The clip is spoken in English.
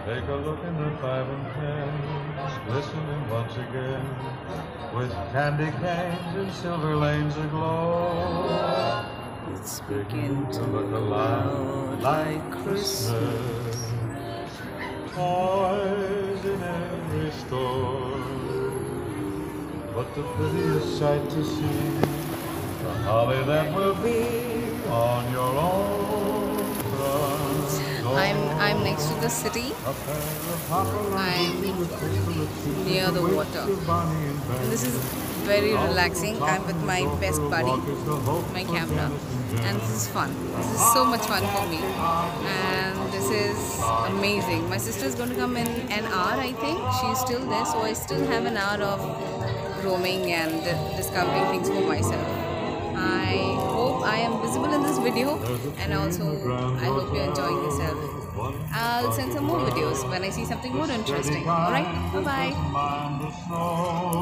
Take a look in the 5 and 10s, glistening once again, with candy canes and silver lanes aglow. It's Begin to look alive like Christmas. Toys in every store, but the prettiest sight to see, the holly that will be on your own front door. I'm next to the city. I'm near the water. And this is very relaxing. I'm with my best buddy, my camera, and this is fun. This is so much fun for me, and this is amazing. My sister is going to come in an hour, I think. She's still there, so I still have an hour of roaming and discovering things for myself. I hope I am visible in this video, and also I hope you're enjoying yourself. I'll send some more videos when I see something more interesting. Alright, bye bye.